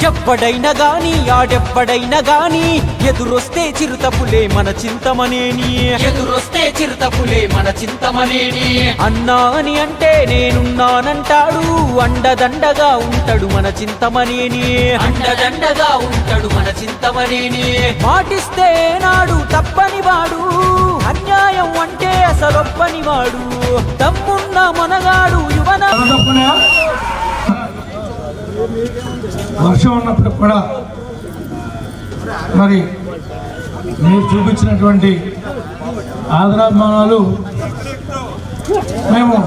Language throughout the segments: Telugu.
ఎప్పుడైనా గాని ఆడెప్పుడైనా గాని ఎదురొస్తే చిరుతపులే మన చింతమనేని ఎదురొస్తే చిరుతపులే మన చింతమనేని అన్నా అని అంటే నేనున్నానంటాడు అండదండగా ఉంటాడు మన చింతమనేని అండదండగా ఉంటాడు మన చింతమనేని మాటిస్తే నాడు తప్పని వాడు అన్యాయం అంటే అసలొప్పని వాడు తమ్మున్న మనగాడు యువన వర్షం ఉన్నప్పుడు కూడా మరి మీరు చూపించినటువంటి ఆదరాభిమానాలు మేము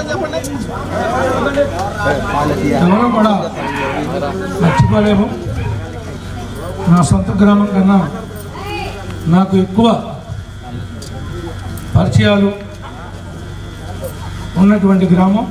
ఎవరు కూడా మర్చిపోలేము. నా సొంత గ్రామం కన్నా నాకు ఎక్కువ పరిచయాలు ఉన్నటువంటి గ్రామం.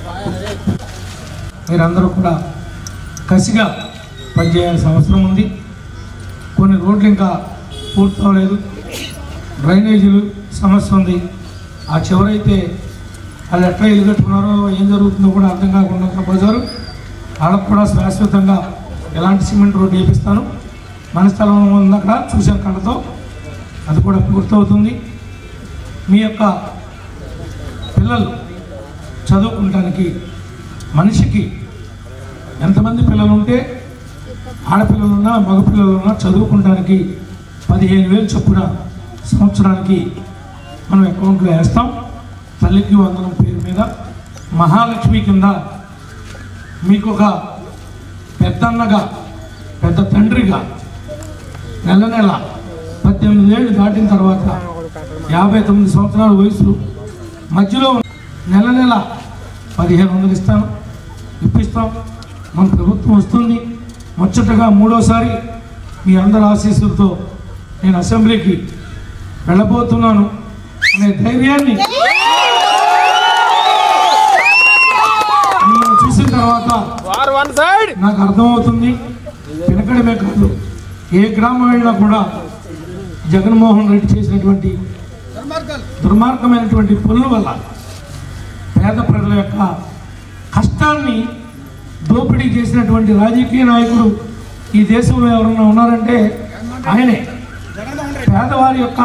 మీరందరూ కూడా కసిగా పనిచేయాల్సిన అవసరం ఉంది. కొన్ని రోడ్లు ఇంకా పూర్తవలేదు, డ్రైనేజీలు సమస్య ఉంది. ఆ చివరైతే వాళ్ళు ఎట్లా ఇల్లు కట్టుకున్నారో ఏం జరుగుతుందో కూడా అర్థం కాకుండా పోయారు. వాళ్ళకు కూడా శాశ్వతంగా ఎలాంటి సిమెంట్ రోడ్డు వేపిస్తాను. మన స్థలం ఉంది అక్కడ చూసాం కళ్ళతో, అది కూడా పూర్తవుతుంది. మీ యొక్క పిల్లలు చదువుకుంటానికి మనిషికి ఎంతమంది పిల్లలు ఉంటే ఆడపిల్లలున్నా మగపిల్లలున్నా చదువుకుంటానికి 15,000 చొప్పున సంవత్సరానికి మనం అకౌంట్లో వేస్తాం. తల్లికి వందనం పేరు మీద మహాలక్ష్మి కింద మీకు ఒక పెద్దన్నగా పెద్ద తండ్రిగా నెల నెల 18 ఏళ్ళు దాటిన తర్వాత 59 సంవత్సరాల వయసు మధ్యలో నెల నెల 1,500 ఇప్పిస్తాం. మన ప్రభుత్వం వస్తుంది. ముచ్చటగా మూడోసారి మీ అందరి ఆశీస్సులతో నేను అసెంబ్లీకి వెళ్ళబోతున్నాను అనే ధైర్యాన్ని మిమ్మల్ని చూసిన తర్వాత నాకు అర్థమవుతుంది. వెనకడమే కాదు, ఏ గ్రామం వెళ్ళినా కూడా జగన్మోహన్ రెడ్డి చేసినటువంటి దుర్మార్గమైనటువంటి పనుల వల్ల పేద ప్రజల యొక్క కష్టాన్ని దోపిడీ చేసినటువంటి రాజకీయ నాయకుడు ఈ దేశంలో ఎవరన్నా ఉన్నారంటే ఆయనే. పేదవారి యొక్క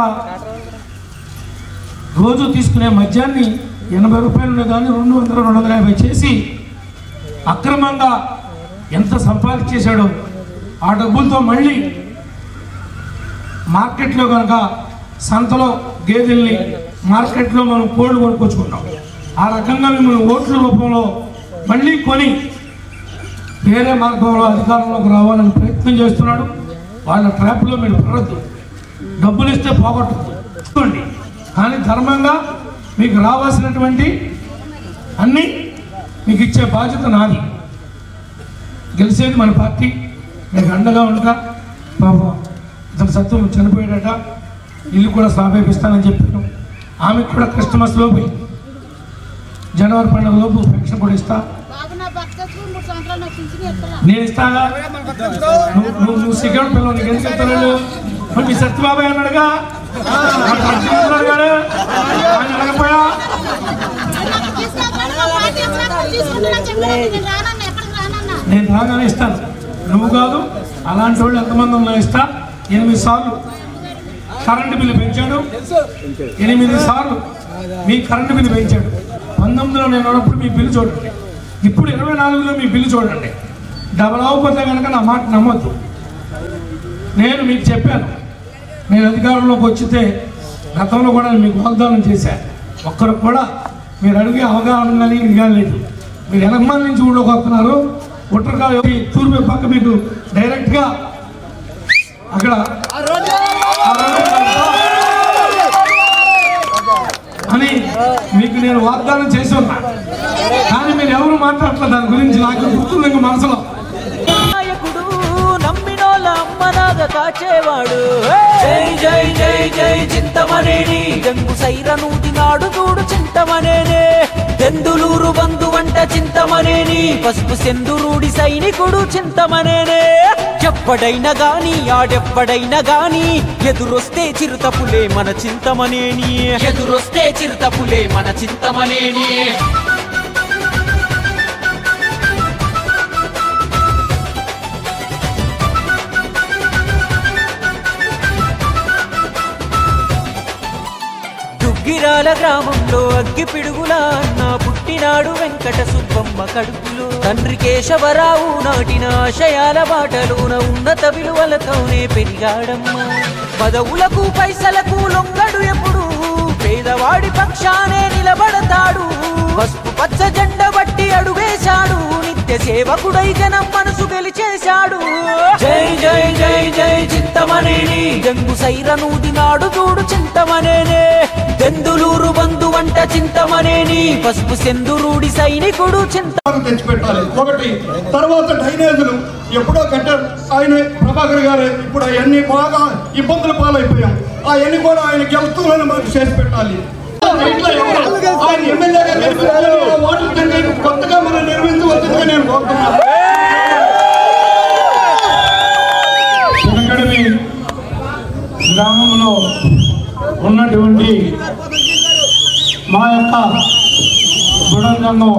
రోజు తీసుకునే మద్యాన్ని 80 రూపాయలు కానీ 200, 250 చేసి అక్రమంగా ఎంత సంపాదించేశాడో ఆ డబ్బులతో మళ్ళీ మార్కెట్లో కనుక సంతలో గేదెల్ని మార్కెట్లో మనం కోళ్ళు కొనుక్కొచ్చుకుంటాం. ఆ రకంగా మిమ్మల్ని ఓట్ల రూపంలో మళ్ళీ కొని వేరే మార్గంలో అధికారంలోకి రావాలని ప్రయత్నం చేస్తున్నాడు. వాళ్ళ ట్రాప్లో మీరు పడద్దు. డబ్బులు ఇస్తే పోగొట్టండి, కానీ ధర్మంగా మీకు రావాల్సినటువంటి అన్నీ మీకు ఇచ్చే బాధ్యత నాది. గెలిచేది మన పార్టీ. మీకు అండగా ఉంటా. పాపం ఇతను సత్యం చనిపోయాడట, ఇల్లు కూడా స్థాపిస్తానని చెప్పాను. ఆమెకు కూడా క్రిస్టమస్ లోపు జనవరి పండుగ లోపు పెన్షన్ కూడా ఇస్తా. నేను ఇస్తాగా. నువ్వు సిగ్గడు పిల్లలు నీకు ఎందుకు చెప్తాను? మరి మీ సత్యబాబాయ్ అన్నాడుగా, అడగపోయా? నేను రాగానే ఇస్తాను. నువ్వు కాదు, అలాంటి వాళ్ళు ఎంతమంది ఉన్నా ఇస్తా. 8 సార్లు కరెంటు బిల్లు పెంచాడు. 8 సార్లు మీ కరెంటు బిల్లు పెంచాడు. 19లో నేను ఉన్నప్పుడు మీ బిల్లు చూడండి, ఇప్పుడు 24లో మీ బిల్లు చూడండి. డబల్ అవ్వకపోతే కనుక నా మాట నమ్మొద్దు. నేను మీకు చెప్పాను, నేను అధికారంలోకి వచ్చితే గతంలో కూడా మీకు వాగ్దానం చేశాను. ఒక్కరికి కూడా మీరు అడిగే అవగాహన కానీ ఇది లేదు. మీరు ఎనకమాల నుంచి ఊళ్ళోకి ఉత్తరకాల తూర్పు పక్క మీకు డైరెక్ట్గా అక్కడ అని మీకు నేను వాగ్దానం చేసి ఉన్నా. కానీ మీరు ఎవరు మాట్లాడలేదు దాని గురించి. నాకు గుర్తుంది ఇంక మనసులో. నాయకుడు నమ్మినోళ్ళ అమ్మనాగ కాచేవాడు. జై జై జై జై చింతమనేని గంగు సైరనూది నాడు చూడు చింతమనేనే. దెందులూరు బంధు వంట చింతమనేని, పసుపు సెందురూడి సైనికుడు చింతమనేనే. ఎప్పుడైనా గాని ఆడెప్పుడైనా గాని ఎదురొస్తే చిరుతపులే మన చింతమనేని. ఎదురొస్తే చిరుతపులే మన చింతమనేని. నంద్యాల గ్రామంలో అగ్గి పిడుగుల అన్న పుట్టినాడు వెంకట సుబ్బమ్మ కడుపులో. తండ్రి కేశవరావు నాటిన ఆశయాల బాటలోన ఉన్నత విలువలతోనే పెరిగాడమ్మా. పదవులకు పైసలకు లొంగడు ఎప్పుడు, పేదవాడి పక్షానే నిలబడతాడు. పసుపు పచ్చ జెండ బట్టి అడుగేశాడు, నిత్య సేవకుడై జనం మనసు గెలిచేశాడు. జై జై జై జై చింతమనేని జంగు సైరనూది నాడు చూడు చింతమనేనే. దెందులూరు బంధు వంట చింతమనేని, పసుపు సెందురూడి సైనికుడు చింత తెచ్చిపెట్టాలి ఒకటి. తర్వాత డ్రైనేజీలు ఎప్పుడో కట్టారు ఆయన ప్రభాకర్ గారు, ఇప్పుడు అవన్నీ బాగా ఇబ్బందుల పాలైపోయాం. అవన్నీ కూడా ఆయన గెలుస్తూనే మనకు చేసి పెట్టాలి. ఆయన ఎమ్మెల్యేగా ఓటర్ తండ్రి కొత్తగా మనం నిర్మించవచ్చుగా నేను కోరుతున్నాను. గ్రామంలో ఉన్నటువంటి మా యొక్క బుడం సంఘం,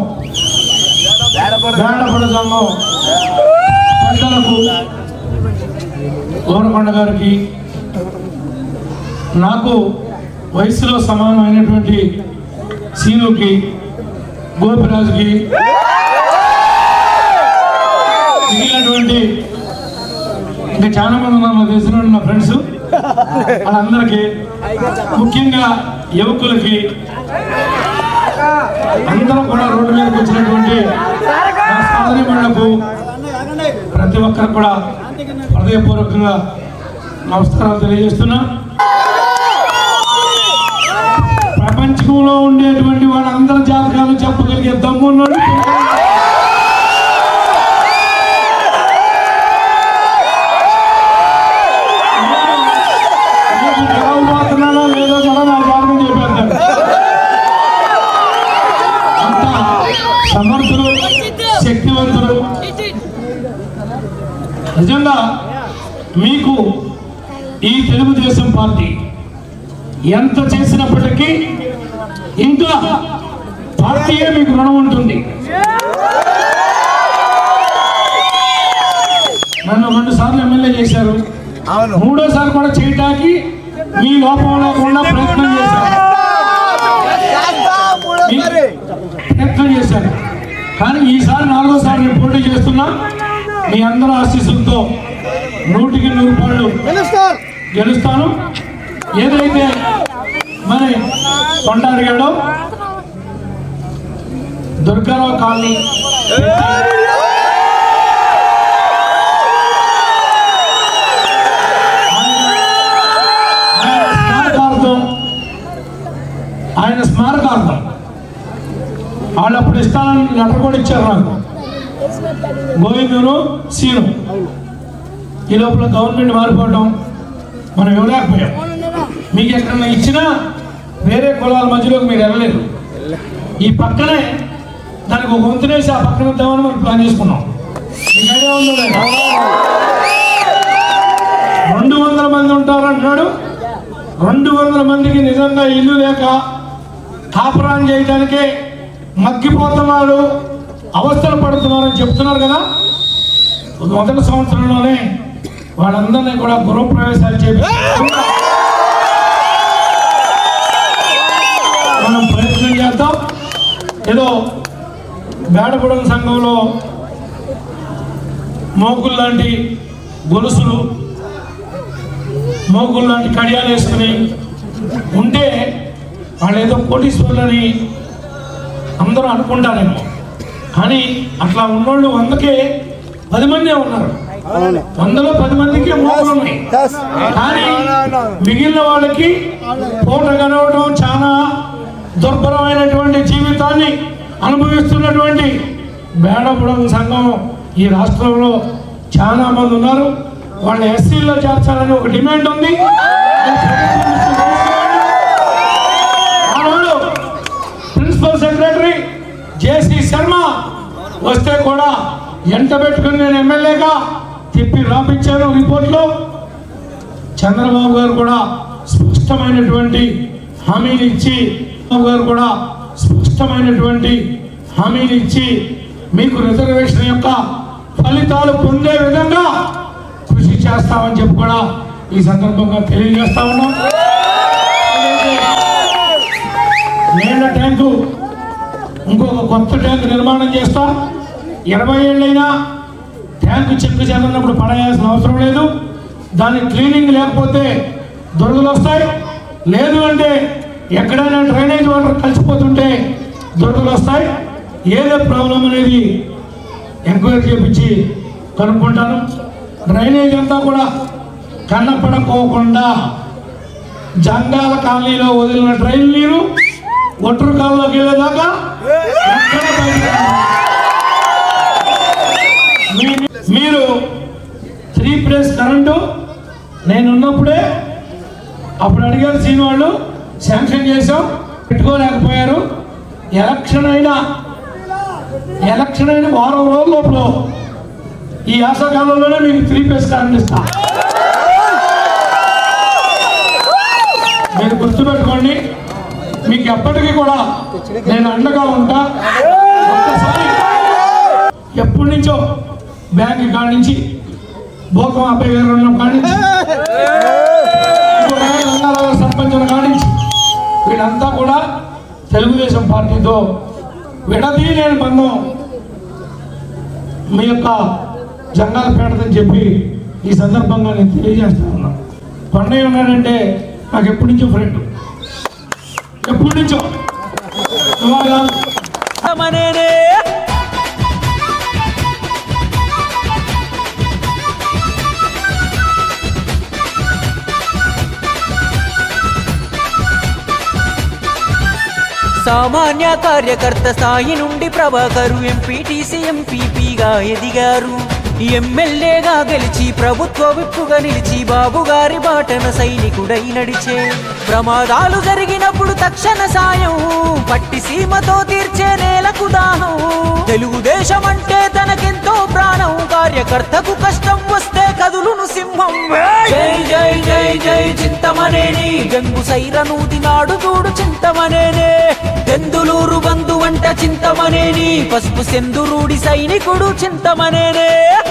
బేడపడ సంఘం పెద్దలకు, గోరకొండ గారికి, నాకు వయసులో సమానమైనటువంటి సీనుకి, గోపిరాజుకి, మిగిలినటువంటి ఇంకా చాలా మంది ఉన్నారు తెలిసిన నా ఫ్రెండ్స్, వాళ్ళందరికీ, ముఖ్యంగా యువకులకి, అందరూ కూడా రోడ్డు మీదకి వచ్చినటువంటి సోదరిమణులకు ప్రతి ఒక్కరికి కూడా హృదయపూర్వకంగా నమస్కారాలు తెలియజేస్తున్నా. ప్రపంచంలో ఉండేటువంటి వాళ్ళందరి జాతకాలు చెప్పగలిగే దమ్మున్నాడు. లేదో కూడా నా జాతకం చెప్పేస్తాడు. అంత సమర్థులు, శక్తివంతులు. నిజంగా మీకు ఈ తెలుగుదేశం పార్టీ ఎంత చేసినప్పటికీ ఇంకా పార్టీయే మీకు రుణం ఉంటుంది. నన్ను 2 సార్లు ఎమ్మెల్యే చేశారు, 3వ కూడా చేయటానికి మీ లోపం లేకుండా ప్రయత్నం చేశారు. కానీ ఈసారి 4వసారి నేను పోటీ చేస్తున్నా. మీ అందరూ ఆశీస్సులతో 100కి 100 రూపాయలు గెలుస్తాను. ఏదైతే మరి కొండ అడిగాడో దుర్గారావు కాలనీ ఆయన స్మారకార్థం వాళ్ళు అప్పుడు ఇస్తానని లెటర్ కూడా ఇచ్చారు నాకు, గోవిందును సీను. ఈ లోపల గవర్నమెంట్ మారిపోవడం మనం ఇవ్వలేకపోయాం. మీకు ఎక్కడన్నా ఇచ్చినా వేరే కులాల మధ్యలోకి మీరు వెళ్ళలేదు. ఈ పక్కనే దానికి ఒక వంతునేసి ఆ పక్కన ఇద్దామని మనం ప్లాన్ చేసుకున్నాం. మీకు ఐడియా ఉందో లేదా? 200 మంది ఉంటారంటున్నాడు. 200 మందికి నిజంగా ఇల్లు లేక కాపురాన్ని చేయడానికే మగ్గిపోతున్నారు, అవస్థలు పడుతున్నారని చెప్తున్నారు కదా. మొదటి సంవత్సరంలోనే వాళ్ళందరినీ కూడా గృహప్రవేశాలు చేపి మనం ప్రయత్నం చేద్దాం. ఏదో బేడగూడెం సంఘంలో మోకులు లాంటి గొలుసులు, మోకులు లాంటి కడియాలు వేసుకుని ఉంటే వాళ్ళు ఏదో కోటీశ్వరులని అందరూ అనుకుంటారేమో. కానీ అట్లా ఉన్నోళ్ళు 100కే 10 మందే ఉన్నారు. 100లో 10 మందికి మోకులు ఉన్నాయి. కానీ మిగిలిన వాళ్ళకి పూట గడవడం, చాలా దుర్భరమైనటువంటి జీవితాన్ని అనుభవిస్తున్నటువంటి బేడగూడెం సంఘం ఈ రాష్ట్రంలో చాలా మంది ఉన్నారు. వాళ్ళ ఎస్సీల్లో చేర్చాలని ఒక డిమాండ్ ఉంది. ప్రిన్సిపల్ సెక్రటరీ జేసీ శర్మ వస్తే కూడా ఎంట పెట్టుకుని నేను ఎమ్మెల్యేగా తిప్పి రాపించాను. రిపోర్ట్లో చంద్రబాబు గారు కూడా స్పష్టమైనటువంటి హామీలు ఇచ్చి మీకు రిజర్వేషన్ యొక్క ఫలితాలు పొందే విధంగా కృషి చేస్తామని చెప్పి కూడా ఈ సందర్భంగా తెలియజేస్తా ఉన్నాం. నీళ్ళ ట్యాంకు ఇంకొక కొత్త ట్యాంకు నిర్మాణం చేస్తా. 20 ఏళ్ళైనా ట్యాంకు చెక్కు చెదరినప్పుడు పడేయాల్సిన అవసరం లేదు. దాని క్లీనింగ్ లేకపోతే దురదలు వస్తాయి. లేదు అంటే ఎక్కడైనా డ్రైనేజ్ వాటర్ కలిసిపోతుంటే దురదలు వస్తాయి. ఏదో ప్రాబ్లం అనేది ఎంక్వైరీ చేయించి కనుక్కుంటాను. డ్రైనేజ్ అంతా కూడా కన్నపడకోకుండా జంగాల కాలనీలో వదిలిన డ్రైన్ నీరు ఒట్టరు కాలంలోకి వెళ్ళేదాకా మీరు 3 ఫేజ్ కరెంటు నేనున్నప్పుడే అప్పుడు అడిగారు సీన్ వాళ్ళు, శాంక్షన్ చేసాం, పెట్టుకోలేకపోయారు. ఎలక్షన్ అయిన వారం రోజుల లోపల ఈ ఆశాకాలంలోనే మీకు 3 ఫేజ్ కరెంట్ ఇస్తా. మీరు గుర్తుపెట్టుకోండి, మీకు ఎప్పటికీ కూడా నేను అండగా ఉంటా. ఒక్కసారి ఎప్పటి నుంచో బ్యాంక్ కాడి నుంచి భోకం అబ్బాయి గారు ఉన్న కాడి నుంచి సర్పంచుల కాడి నుంచి వీళ్ళంతా కూడా తెలుగుదేశం పార్టీతో విడదీయలేని బంధం మీ యొక్క జంగాలపేటదని చెప్పి ఈ సందర్భంగా నేను తెలియజేస్తా ఉన్నాను. కొండయ్య ఉన్నాడంటే నాకు ఎప్పటి నుంచో ఫ్రెండ్, ఎప్పటి నుంచో. సామాన్య కార్యకర్త స్థాయి నుండి ప్రభాకరు ఎంపీటీసీ ఎంపీపీగా ఎదిగారు. ఎమ్మెల్యేగా గెలిచి ప్రభుత్వ విప్పుగా నిలిచి బాబుగారి బాటన సైనికుడై నడిచే. ప్రమాదాలు జరిగినప్పుడు తక్షణ సాయం పట్టి సీమతో తీర్చే నేలకు దాహం. తెలుగుదేశం అంటే తనకెంతో ప్రాణం, కార్యకర్తకు కష్టం వస్తే కదులును సింహం. జై జై జై జై చింతమనేని గంగు సైరనూది నాడు చూడు చింతమనేనే. దెందులూరు బంధు వంట చింతమనేని, పసుపు సెందురూడి సైనికుడు చింతమనేనే.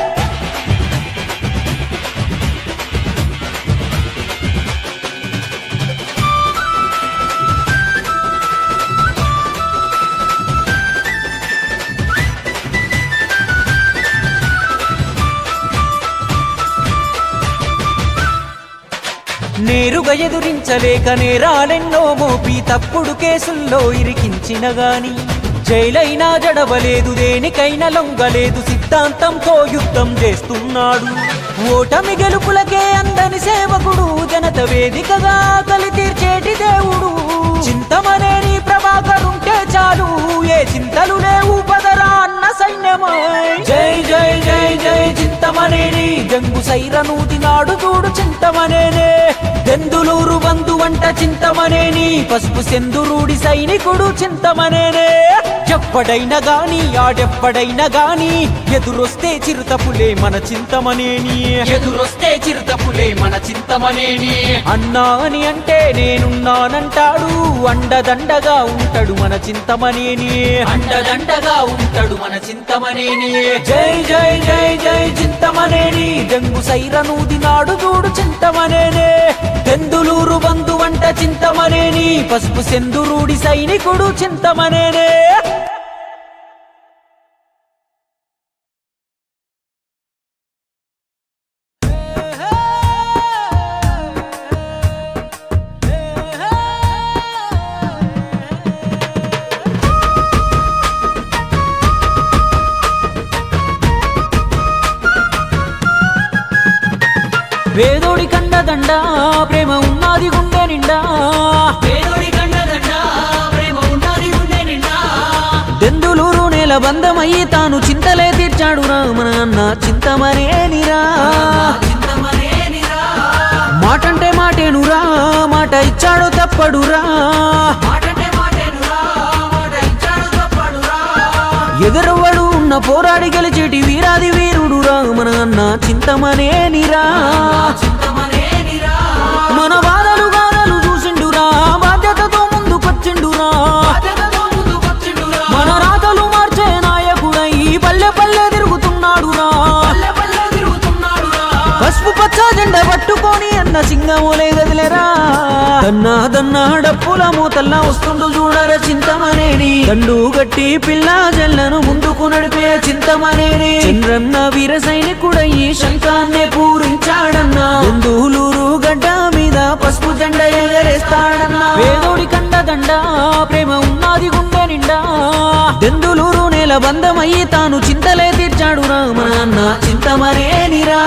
నేరుగా ఎదురించలేక నేరాలెన్నో మోపి తప్పుడు కేసుల్లో ఇరికించిన గాని జైలైనా జడవలేదు, దేనికైనా లొంగలేదు, సిద్ధాంతంతో యుద్ధం చేస్తున్నాడు. ఓటమి గెలుపులకే అందని సేవకుడు, జనత వేదికగా ఆకలి తీర్చేటి దేవుడు. చింతమనేని ప్రభాకరుంటే చాలు, ఏ చింతలు లేవు పదరా అన్న సైన్యమా. జై జై జై జై చింతమనేని గంగు సైరనూది నాడు చూడు చింతమనేనే. దెందులూరు బంధు వంట చింతమనేని, పసుపు సెందురూడి సైనికుడు చింతమనేనే. ఎప్పడైనా గాని ఆడెప్పడైనా గాని ఎదురొస్తే చిరుతపులే మన చింతమనేని, ఎదురొస్తే చిరుతపులే మన చింతమనేని. అన్నా అని అంటే నేనున్నానంటాడు, అండదండగా ఉంటాడు మన చింతమనేని, అండదండగా ఉంటాడు మన చింతమనేని. జై జై జై జై చింతమనేని గంగు సైరనూది నాడు చూడు చింతమనేనే. దెందులూరు బంధు వంట చింతమనేని, పసుపు సెందురూడి సైనికుడు చింతమనేనే. వేదోడి కండదండ ప్రేమ ఉన్నది గుండె నిండా, వేదోడి కండదండ ప్రేమ ఉన్నది గుండె నిండా. దెందులూరు నేల బంధమయ్యి తాను చింతలే తీర్చాడు రా మన అన్న చింతమనేనిరా. మాటంటే మాటేనురా, మాట ఇచ్చాడు తప్పడురా. ఎదురవ్వడు ఉన్న పోరాడి గెలిచేటి వీరాది వీరుడురా మన అన్న చింతమనేనిరా. మన బాధలు గాథలు చూసిండురా, బాధ్యతతో ముందుకొచ్చిండురా. మన రాతలు మార్చే నాయకుడై పల్లె పల్లె తిరుగుతున్నాడురా. పసుపు పచ్చ జెండా పట్టుకొని అన్న సింగమోలే గదిలేరా. దన్నా దన్నా డప్పుల మూతల్లా వస్తుండు చూడర చింతమనేని దండు గట్టి పిల్ల జల్లను ముందుకు నడిపే చింతమనేని చంద్రన్న వీర సైనికుడయ్యి శంఖాన్నే పూరించాడన్నా బెందులూరు గడ్డ మీద పసుపు జెండ ఎగరేస్తాడన్నా వేదోడి కండ దండ ప్రేమ ఉన్నది గుండె నిండా బెందులూరు నేల బంధమయ్యి తాను చింతలే తీర్చాడు రామనాన్న చింతమనేనిరా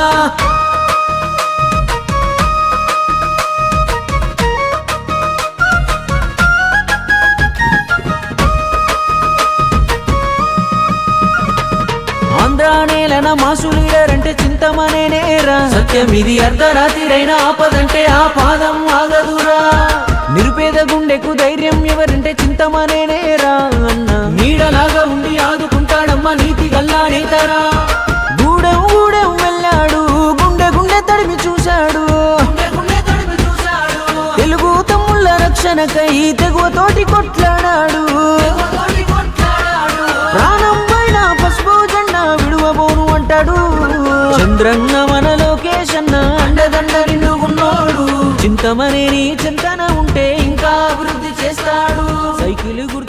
ఆంధ్ర నేలన మాసు లీడర్ అంటే చింతమనేనేరా సత్యమిది అర్ధరాత్రిరైన ఆపదంటే ఆ పాదం ఆగదురా నిరుపేద గుండెకు ధైర్యం ఎవరంటే చింతమనేనేరా అన్న నీడలాగా ఉండి ఆదుకుంటాడమ్మ నీతి గల్లా నేతరా గూడెం గూడెం వెళ్ళాడు గుండె గుండె తడిమి చూశాడు తెలుగు తమ్ముళ్ళ రక్షణకై తెగువతోటి కొట్లాడాడు ప్రాణం పైన పసుపు జెండా విడువబోను అంటాడు చంద్రన్న మన లోకేశన్న అండదండ నిండుకున్నాడు చింతమనేని చింతన ఉంటే ఇంకా అభివృద్ధి చేస్తాడు సైకిల్